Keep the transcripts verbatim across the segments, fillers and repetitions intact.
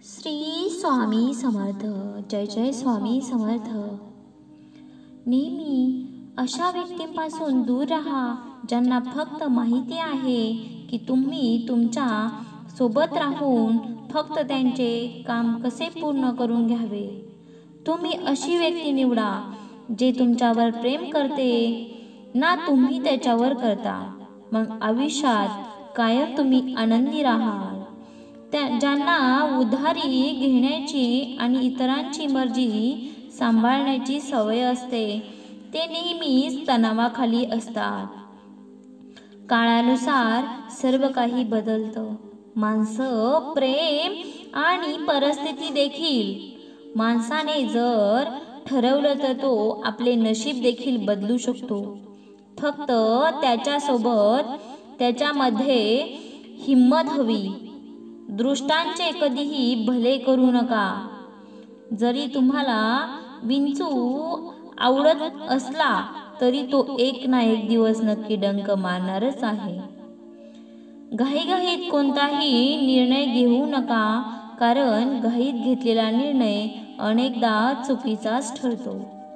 श्री स्वामी समर्थ. जय जय स्वामी समर्थ. नेहमी अशा व्यक्तींपासून दूर राहा ज्यांना फक्त माहिती आहे की तुम्ही तुमच्या सोबत राहून फक्त त्यांचे काम कसे पूर्ण करून घ्यावे. तुम्ही अशी व्यक्ती निवडा जे तुमच्यावर प्रेम करते ना तुम्ही त्याच्यावर करता. मग आयुष्यात कायम तुम्ही आनंदी राहाल. त्या ज्यांना उधारी घेण्याची आणि इतरांची मर्जी सांभाळण्याची सवय असते ते नेहमीच तणावाखाली असतात. काळानुसार सर्व काही बदलतं. माणसं, प्रेम आणि परिस्थिती देखील. माणसाने जर ठरवलं तर तो आपले नशीब देखील बदलू शकतो. फक्त त्याच्यासोबत त्याच्यामध्ये हिंमत हवी. दृष्टांचे कधीही भले करू नका. जरी तुम्हाला विंचू आवडत असला तरी तो एक ना एक दिवस नक्की डंक मारणारच आहे. घाईघाईत कोणताही निर्णय घेऊ नका, कारण घाईत घेतलेला निर्णय अनेकदा चुकीचाच ठरतो.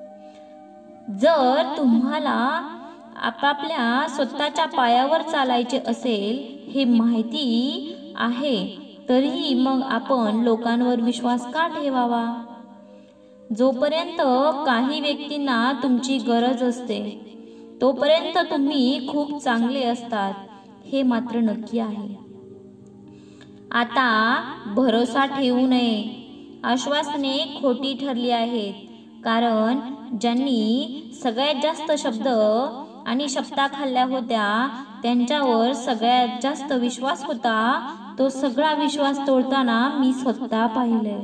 जर तुम्हाला आपापल्या स्वतःच्या पायावर चालायचे असेल हे माहिती आहे तरीही मग आपण लोकांवर विश्वास का ठेवावा. जोपर्यंत काही व्यक्तींना तुमची गरज असते तोपर्यंत तुम्ही खूप चांगले असतात हे मात्र नक्की आहे. आता भरोसा ठेवू नये. आश्वासने खोटी ठरली आहेत, कारण ज्यांनी सगळ्यात जास्त शब्द आणि शपथा खाल्ल्या होत्या त्यांच्यावर सगळ्यात जास्त विश्वास होता. तो सगळा विश्वास तोडताना मी स्वतः पाहिलंय.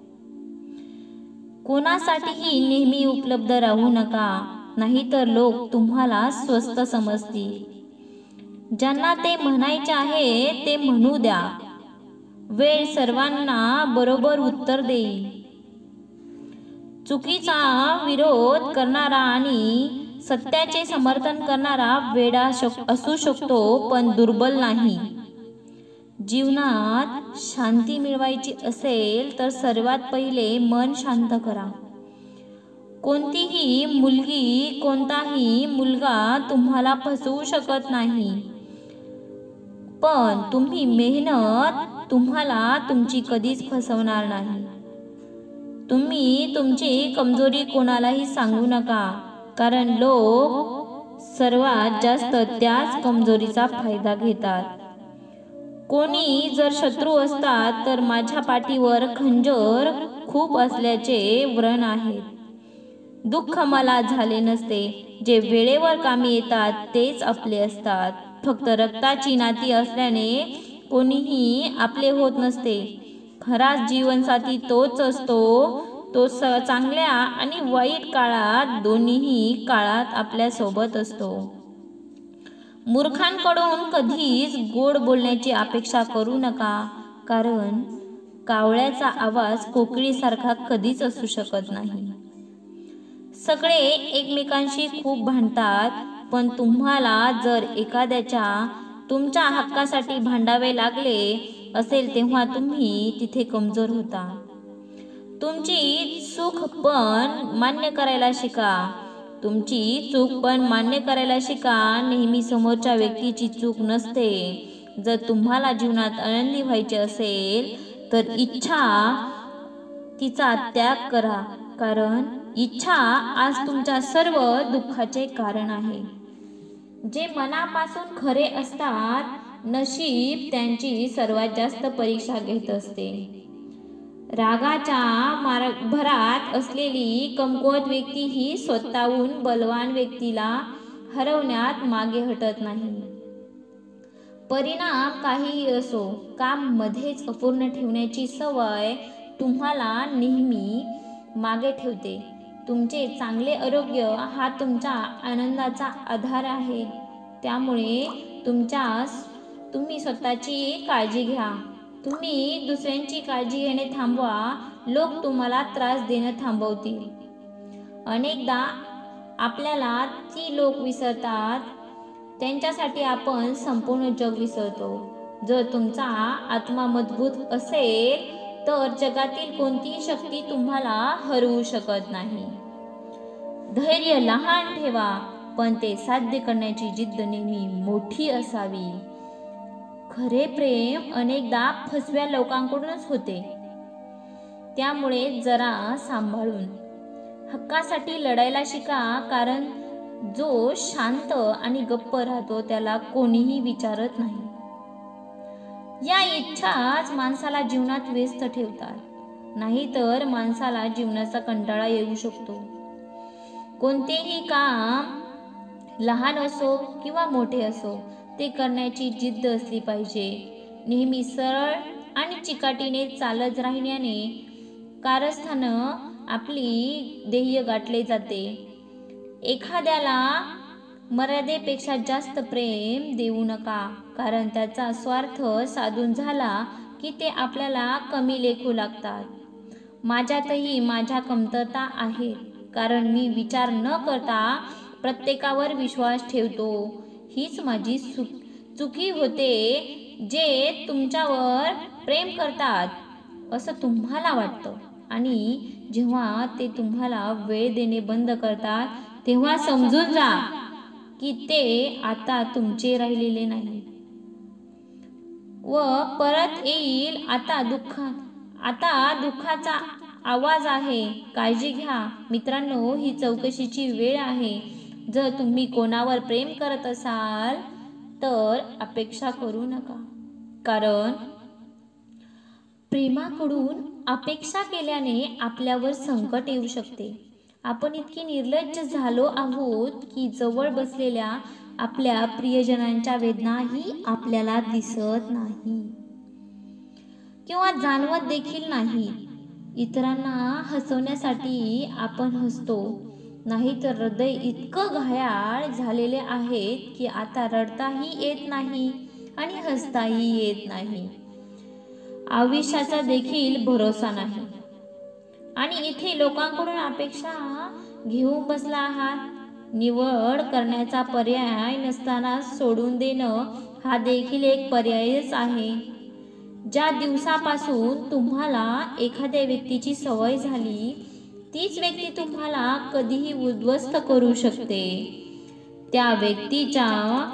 कोणासाठीही नेहमी उपलब्ध राहू नका, नाहीतर लोक तुम्हाला स्वस्त समजतील. ज्यांना ते म्हणायचे आहे ते म्हणू द्या. वेळ सर्वांना बरोबर उत्तर देईल. चुकीचा विरोध करणारा आणि सत्याचे समर्थन करणारा वेडा असू शकतो, पण दुर्बल नाही. जीवनात शांती मिळवायची असेल तर सर्वात पहिले मन शांत करा. कोणतीही मुलगी, कोणताही मुलगा तुम्हाला फसवू शकत नाही, पण तुम्ही मेहनत तुम्हाला तुमची कधीच फसवणार नाही. तुम्ही तुमची कमजोरी कोणालाही सांगू नका, कारण लोक सर्वात जास्त त्याच कमजोरीचा फायदा घेतात. कोणी जर शत्रू असतात तर माझ्या पाठीवर खंजर खूप असल्याचे व्रण आहेत. दुःख मला झाले नसते. जे वेळेवर कामी येतात तेच आपले असतात. फक्त रक्ताची नाती असल्याने कोणीही आपले होत नसते. खराच जीवनसाथी तोच असतो तो चांगल्या आणि वाईट काळात दोन्हीही काळात आपल्या सोबत असतो. मूर्खांकडून कधीच गोड बोलण्याची अपेक्षा करू नका, कारण कावळ्याचा आवाज कोकिळीसारखा कधीच असू शकत नाही. सगळे एकमेकांशी खूप भांडतात, पण तुम्हाला जर एखाद्याच्या तुमच्या हक्कासाठी भांडावे लागले असेल तेव्हा तुम्ही तिथे कमजोर होता. तुमची चूक पण मान्य करायला शिका. तुमची चूक पण मान्य करायला शिका. नेहमी समोरच्या व्यक्तीची चूक नसते. जर तुम्हाला जीवनात आनंदी व्हायचे असेल तर इच्छा तिचा त्याग करा, कारण इच्छा आज तुमच्या सर्व दुःखाचे कारण आहे. जे मनापासून खरे असतात नशीब त्यांची सर्वात जास्त परीक्षा घेत असते. रागाच्या भरात असलेली कमकुवत व्यक्ती ही स्वतःहून बलवान व्यक्तीला हरवण्यात मागे हटत नाही. परिणाम काहीही असो, काम मध्येच अपूर्ण ठेवण्याची सवय तुम्हाला नेहमी मागे ठेवते. तुमचे चांगले आरोग्य हा तुमच्या आनंदाचा आधार आहे. त्यामुळे तुमच्या तुम्ही स्वतःची काळजी घ्या. तुम्ही दुसऱ्यांची काळजी घेणे थांबवा. लोक तुम्हाला त्रास देणं थांबवतील. अनेकदा आपल्याला ती लोक विसरतात त्यांच्यासाठी आपण संपूर्ण जग विसरतो. जर तुमचा आत्मा मजबूत असेल तर जगातील कोणतीही शक्ती तुम्हाला हरवू शकत नाही. धैर्य लहान ठेवा, पण ते साध्य करण्याची जिद्द नेहमी मोठी असावी. खरे प्रेम अनेकदा फसव्या लोकांकडूनच होते, त्यामुळे जरा सांभाळून हक्कासाठी लढायला शिका, कारण जो शांत आणि गप्प राहतो त्याला कोणीही विचारत नाही. या इच्छाच माणसाला जीवनात व्यस्त ठेवतात, नाहीतर माणसाला जीवनाचा कंटाळा येऊ शकतो. कोणतेही काम लहान असो किंवा मोठे असो, ते करण्याची जिद्द असली पाहिजे. नेहमी सरळ आणि चिकाटीने चालत राहिल्याने कारस्थान आपली ध्येय गाठले जाते. एखाद्याला मर्यादेपेक्षा जास्त प्रेम देऊ नका, कारण त्याचा स्वार्थ साधून झाला की ते आपल्याला कमी लेखू लागतात. माझ्यातही माझ्या कमतरता आहेत, कारण मी विचार न करता प्रत्येकावर विश्वास ठेवतो. हीच माझी चुकी होते. जे तुमच्यावर प्रेम करतात असं तुम्हाला वाटतं, आणि जेव्हा ते तुम्हाला वेळ देणे बंद करतात, तेव्हा समजून जा की ते आता तुमचे राहिलेले नाही व परत येईल. आता दुःख आता दुःखाचा आवाज आहे. काळजी घ्या मित्रांनो, ही चौकशीची वेळ आहे. जर तुम्ही कोणावर प्रेम करत असाल तर अपेक्षा करू नका, कारण प्रेमाकडून अपेक्षा केल्याने आपल्यावर संकट येऊ शकते. आपण इतकी निर्लज्ज झालो आहोत की जवळ बसलेल्या आपल्या प्रियजनांच्या वेदनाही आपल्याला दिसत नाही किंवा जाणवत देखील नाही. इतरांना हसवण्यासाठी आपण हसतो, नाहीतर हृदय इतकं घायाळ झालेले आहेत की आता रडताही येत नाही आणि हसताही येत नाही. आयुष्याचा देखील भरोसा नाही, आणि इथे लोकांकडून अपेक्षा घेऊन बसला आहात. निवड करण्याचा पर्याय नसताना सोडून देणं हा देखील एक पर्यायच आहे. ज्या दिवसापासून तुम्हाला एखाद्या व्यक्तीची सवय झाली, तीच व्यक्ती तुम्हाला कधीही उद्ध्वस्त करू शकते. त्या व्यक्तीच्या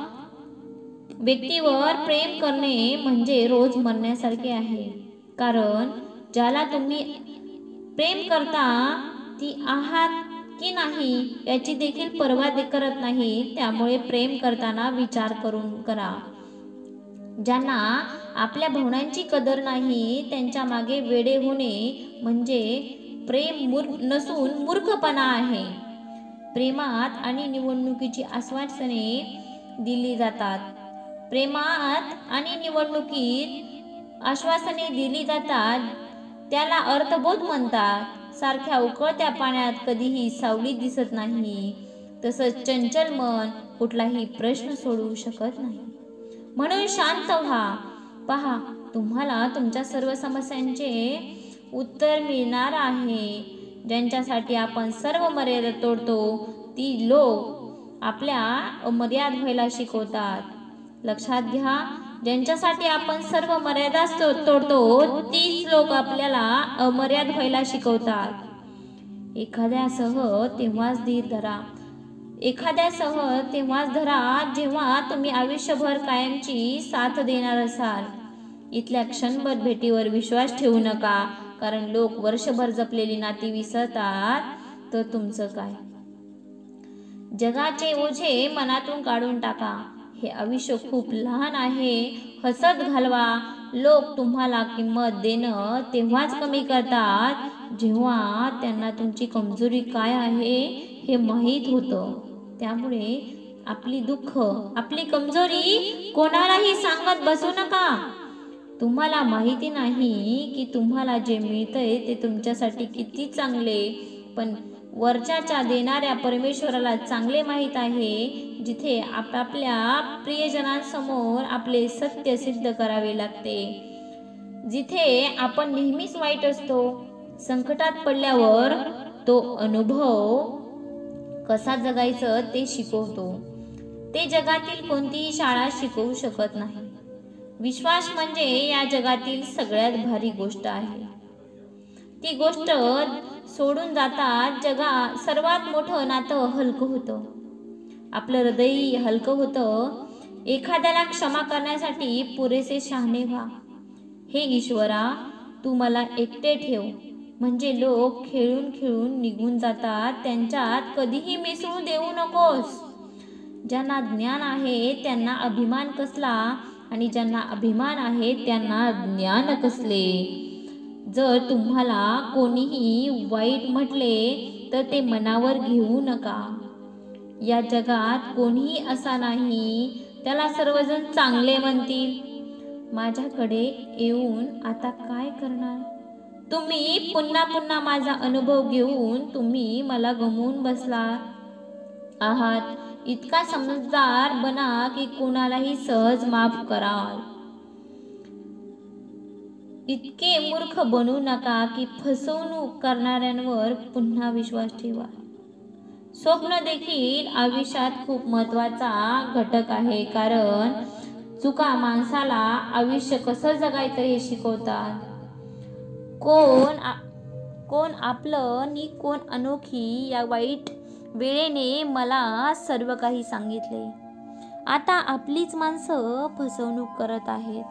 व्यक्तीवर प्रेम करणे म्हणजे रोज मरण्यासारखे आहे, कारण ज्याला तुम्ही प्रेम करता ती आहात की नाही याची देखील पर्वा करत नाही. त्यामुळे प्रेम करताना विचार करून करा. ज्यांना आपल्या भावनांची कदर नाही, त्यांच्या मागे वेडे होणे म्हणजे प्रेम मूर नसून मूर्खपणा आहे. प्रेमात आणि निवडणुकीची आश्वासने दिली जातात. प्रेमात आणि निवडणुकीत आश्वासने दिली जातात त्याला अर्थबोध म्हणतात. सारख्या उकळत्या पाण्यात कधीही सावली दिसत नाही, तसंच चंचल मन कुठलाही प्रश्न सोडवू शकत नाही. म्हणून शांत व्हा. पहा, तुम्हाला तुमच्या सर्व समस्यांचे उत्तर मिळणार आहे. ज्यांच्यासाठी आपण सर्व मर्यादा तोडतो ती लोक आपल्या अमर्याद व्हायला शिकवतात. लक्षात घ्या, ज्यांच्यासाठी आपण सर्व मर्यादा तोडतो तीच लोक आपल्याला अमर्याद व्हायला शिकवतात. एखाद्यासह तेव्हाच धीर धरा एखाद्यासह तेव्हाच धरा जेव्हा तुम्ही आयुष्यभर कायमची साथ देणार असाल. इथल्या क्षणभर भेटीवर विश्वास ठेवू नका, कारण लोक वर्षभर जपलेली नाती विसरतात, तर तुमचं काय? जगाचे ओझे मनातून काढून टाका. हे आयुष्य खूप लहान आहे. हसत घालवा. लोक तुम्हाला किंमत देणं तेव्हाच कमी करतात जेव्हा त्यांना तुमची कमजोरी काय आहे हे माहीत होतं. त्यामुळे आपली दुःख, आपली कमजोरी कोणालाही सांगत बसू नका. तुम्हाला माहिती नाही की तुम्हाला जे मिळतंय ते तुमच्यासाठी किती चांगले, पण वरच्याच्या देणाऱ्या परमेश्वराला चांगले माहीत आहे. जिथे आपापल्या प्रियजनांसमोर आपले सत्य सिद्ध करावे लागते, जिथे आपण नेहमीच वाईट असतो, संकटात पडल्यावर तो अनुभव कसा जगायचं ते शिकवतो. ते जगातील कोणतीही शाळा शिकवू शकत नाही. विश्वास म्हणजे या जगातील सगळ्यात भारी गोष्ट आहे. ती गोष्ट सोडून जातात जगात सर्वात मोठं नातं हलकं होतं. आपलं हृदय हलकं होतं. एखाद्याला क्षमा करण्यासाठी पुरेसे शहाणे व्हा. हे ईश्वरा, तू मला एकटे ठेव. म्हणजे लोक खेळून खेळून निघून जातात, त्यांच्यात कधीही मिसळू देऊ नकोस. ज्यांना ज्ञान आहे त्यांना अभिमान कसला, आणि ज्यांना अभिमान आहे त्यांना ज्ञान कसले. जर तुम्हाला कोणीही वाईट म्हटले तर ते मनावर घेऊ नका. या जगात कोणीही असा नाही त्याला सर्वजण चांगले म्हणतील. माझ्याकडे येऊन आता काय करणार? तुम्ही पुन्हा पुन्हा माझा अनुभव घेऊन तुम्ही मला गमवून बसला आहात. इतका समजदार बना की कोणालाही सहज माफ कराल. इतके मूर्ख बनू नका की फसवणूक करणाऱ्यांवर पुन्हा विश्वास ठेवा. स्वप्न देखील आयुष्यात खूप महत्त्वाचा घटक आहे, कारण चुका माणसाला आयुष्य कसं जगायचं हे शिकवतात. कोण कोण आपलं आणि कोण अनोखी या वाईट वेळेने मला सर्व काही सांगितले. आता आपलीच माणसं फसवणूक करत आहेत.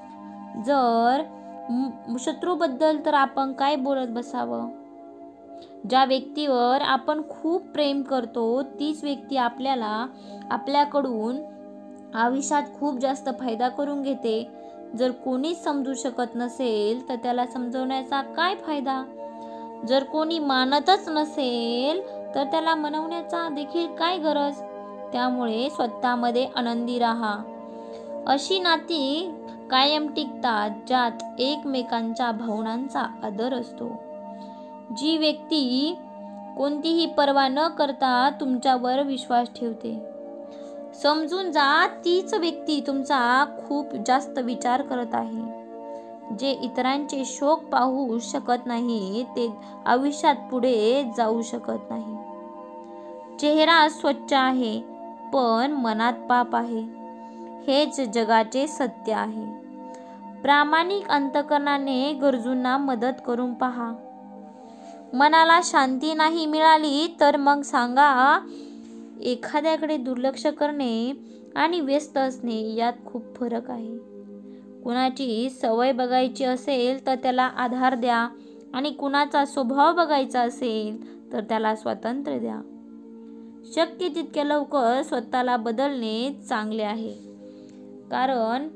जर शत्रूबद्दल तर आपण काय बोलत बसावं? ज्या व्यक्तीवर आपण खूप प्रेम करतो तीच व्यक्ती आपल्याला आपल्याकडून आयुष्यात खूप जास्त फायदा करून घेते. जर कोणीच समजू शकत नसेल तर त्याला समजवण्याचा काय फायदा? जर कोणी मानतच नसेल तर त्याला मनवण्याचा देखील काय गरज? त्यामुळे स्वतःमध्ये आनंदी राहा. अशी नाती कायम टिकतात ज्यात एकमेकांच्या भावनांचा आदर असतो. जी व्यक्ती कोणतीही पर्वा न करता तुमच्यावर विश्वास ठेवते, समजून जा तीच व्यक्ती तुमचा खूप जास्त विचार करत आहे. जे इतरांचे शोक पाहू शकत नाही ते आयुष्यात पुढे जाऊ शकत नाही. चेहरा स्वच्छ आहे पण मनात पाप आहे, हेच जगाचे सत्य आहे. प्रामाणिक अंतःकरणाने गरजूंना मदत करून पहा. मनाला शांती नाही मिळाली तर मग सांगा. एखाद्याकडे दुर्लक्ष करणे आणि व्यस्त असणे यात खूप फरक आहे. कुणाची सवय बघायची असेल तर त्याला आधार द्या, आणि कुणाचा स्वभाव बघायचा असेल तर त्याला स्वातंत्र्य द्या. शक्य तितक्या लवकर स्वतःला बदलणे चांगले आहे, कारण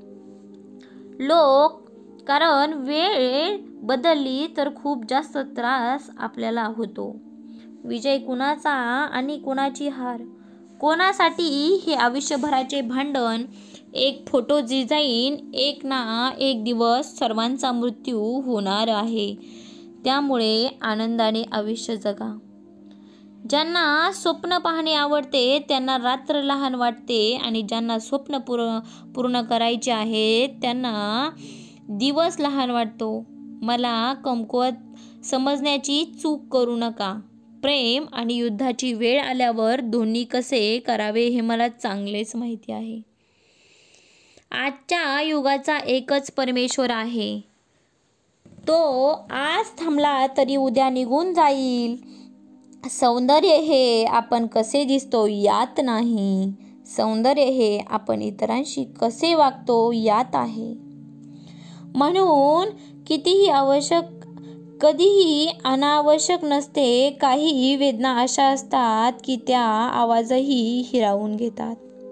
लोक कारण वेळ बदलली तर खूप जास्त त्रास आपल्याला होतो. विजय कुणाचा आणि कुणाची हार कोणासाठी हे आयुष्यभराचे भांडण. एक फोटो डिझाईन एक ना एक दिवस सर्वांचा मृत्यू होणार आहे. त्यामुळे आनंदाने आयुष्य जगा. ज्यांना स्वप्न पाहणे आवडते त्यांना रात्र लहान वाटते, आणि ज्यांना स्वप्न पूर्ण पूर्ण करायचे आहेत त्यांना दिवस लहान वाटतो. मला कमकुवत समजण्याची चूक करू नका. प्रेम आणि युद्धाची वेळ आल्यावर दोन्ही कसे करावे हे मला चांगलेच माहिती आहे. आजच्या युगाचा एकच परमेश्वर आहे. तो आज थांबला तरी उद्या निघून जाईल. सौंदर्य हे आपण कसे दिसतो यात नाही, सौंदर्य हे आपण इतरांशी कसे वागतो यात आहे. म्हणून कितीही आवश्यक कधीही अनावश्यक नसते. काही वेदना अशा असतात की त्या आवाजही हिरावून घेतात.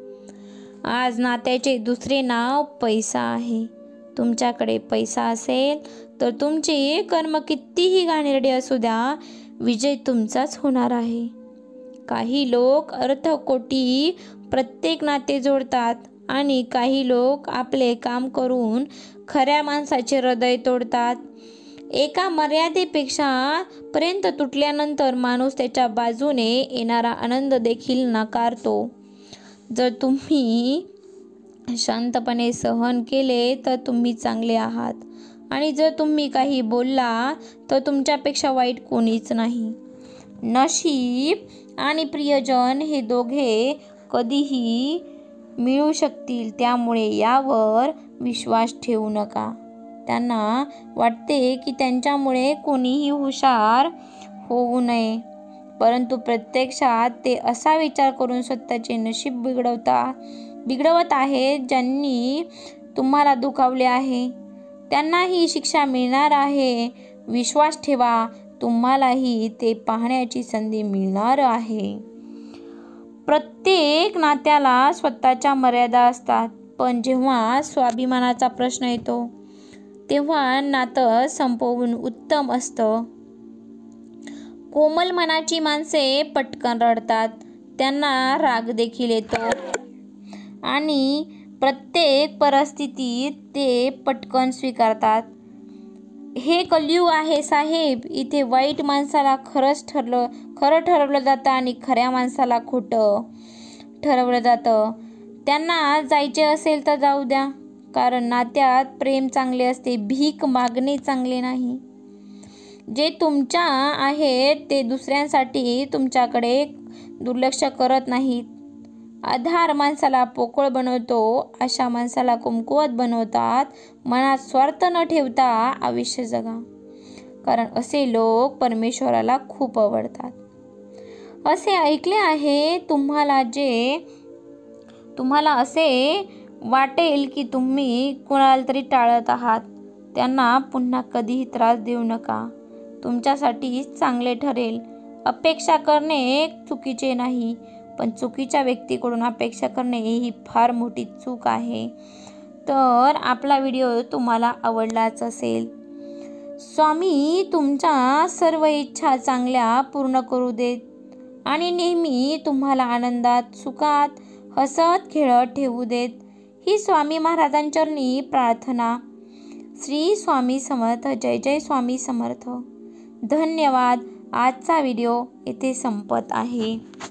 आज नात्याचे दुसरे नाव पैसा आहे. तुमच्याकडे पैसा असेल तर तुमचे कर्म कितीही घाणेरडे असू द्या, विजय तुमचाच होणार आहे. काही लोक अर्थकोटी प्रत्येक नाते जोडतात, आणि काही लोक आपले काम करून खऱ्या माणसाचे हृदय तोडतात. एका मर्यादेपेक्षा पर्यंत तुटल्यानंतर माणूस त्याच्या बाजूने येणारा आनंद देखील नाकारतो. जर तुम्ही शांतपणे सहन केले तर तुम्ही चांगले आहात, आणि जर तुम्ही काही बोलला तर तुमच्यापेक्षा वाईट कोणीच नाही. नशीब आणि प्रियजन हे दोघे कधीही मिळू शकतील, त्यामुळे यावर विश्वास ठेवू नका. त्यांना वाटते की त्यांच्यामुळे कोणीही हुशार होऊ नये, परंतु प्रत्यक्षात ते असा विचार करून स्वतःचे नशीब बिघडवता बिघडवत आहेत. ज्यांनी तुम्हाला दुखावले आहे त्यांनाही शिक्षा मिळणार आहे. विश्वास ठेवा, तुम्हालाही ते पाहण्याची संधी मिळणार आहे. प्रत्येक नात्याला स्वतःच्या मर्यादा असतात, पण जेव्हा स्वाभिमानाचा प्रश्न येतो तेव्हा नातं संपवून उत्तम असतं. कोमल मनाची माणसे पटकन रडतात, त्यांना राग देखील येतो आणि प्रत्येक परिस्थितीत ते पटकन स्वीकारतात. हे कलियुग आहे साहेब, इथे वाईट माणसाला खरंच ठरलं खरं ठरवलं जातं आणि खऱ्या माणसाला खोटं ठरवलं जातं. त्यांना जायचे असेल तर जाऊ द्या, कारण नात्यात प्रेम चांगले असते, भीक मागणे चांगले नाही. जे तुमच्या आहेत ते दुसऱ्यांसाठी तुमच्याकडे दुर्लक्ष करत नाहीत. आधार माणसाला पोकळ बनवतो, अशा माणसाला कमकुवत बनवतात. मनात स्वार्थ न ठेवता आयुष्य जगा, कारण असे लोक परमेश्वराला खूप आवडतात. असे ऐकले आहे तुम्हाला जे तुम्हाला असे वाटेल की तुम्ही कोणाला तरी टाळत आहात, त्यांना पुन्हा कधीही त्रास देऊ नका. तुमच्यासाठी चांगले ठरेल. अपेक्षा करणे चुकीचे नाही, पण चुकीच्या व्यक्तीकडून अपेक्षा करणे ही फार मोठी चूक आहे. तर आपला व्हिडिओ तुम्हाला आवडलाच असेल. स्वामी तुमच्या सर्व इच्छा चांगल्या पूर्ण करू देत आणि नेहमी तुम्हाला आनंदात, सुखात, हसत खेळत ठेवू देत, ही स्वामी महाराजांचरणी प्रार्थना. श्री स्वामी समर्थ. जय जय स्वामी समर्थ. धन्यवाद. आजचा व्हिडिओ येथे संपत आहे.